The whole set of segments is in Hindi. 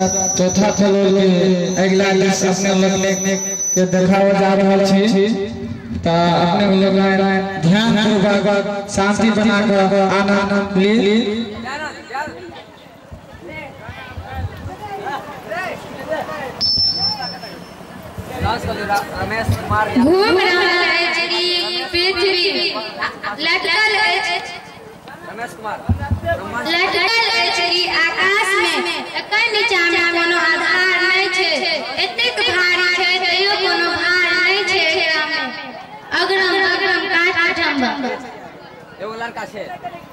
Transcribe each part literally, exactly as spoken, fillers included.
चौथा फ्लोर के अगला लिस्ट अपने लोग के देखाव जा रहा छी त अपने लोग ध्यान पूर्वक शांति बना कर आनंद ली। घूम रहा है जरी पृथ्वी लटकल है रमेश कुमार लटकल है जरी आकाश में एकर नीचा में कोनो आधार नहीं छे एतेक भारी छे तइयो कोनो भार नहीं छे एकरा में अग्रम अग्रम काट काटम एगो लड़का छे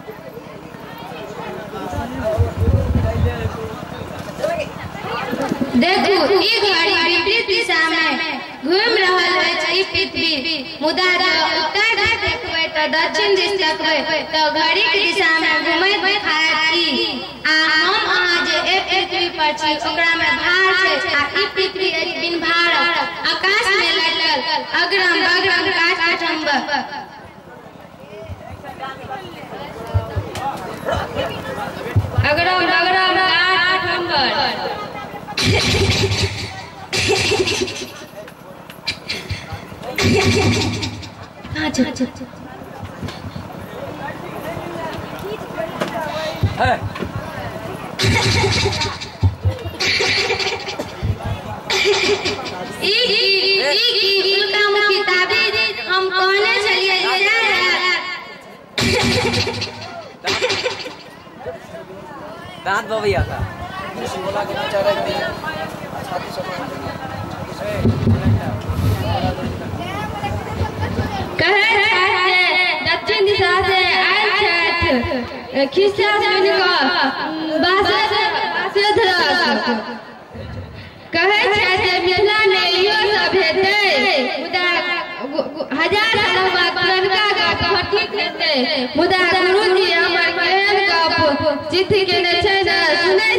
देखो ई घड़ी विपरीत दिशा में घूम रहल है ई पृथ्वी मुदा उत्तर दिस देखबै त दक्षिण दिस देखबै त घड़ी के दिशा में घुमै दिखायत की आ हम अहाँ जे एक पृथ्वी पर छी ओकरा में भार छै आ ई पृथ्वी एक बिन भार आकाश में लटकल अग्रम बग्रम काट काटम अग्रम बग्रम काट काटम अच्छा अच्छा है ई ई ई उल्टा मुखी ताबीज हम कहने चलिए दांत बवैया का बोला कि बेचारा के छाती सब कहे दक्षिण दिशा से आयल छथि खिस्सा सुन कऽ बासठ बासठ कहे छथि मिथिला में इहो सब हेतै मुदा हजार साल बाद पुरनका गप ठीक हेतै मुदा गुरुजी हमर केहन गप चिट्ठी केने छै न सुनै